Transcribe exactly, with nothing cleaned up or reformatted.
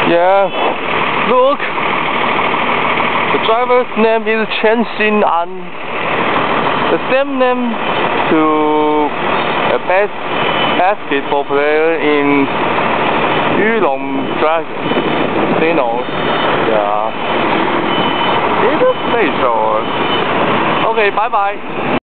Yeah, look, the driver's name is Chen Xin An, the same name to a best basketball player in Yulong Dragons. You know, yeah, it's a special. Okay, bye bye.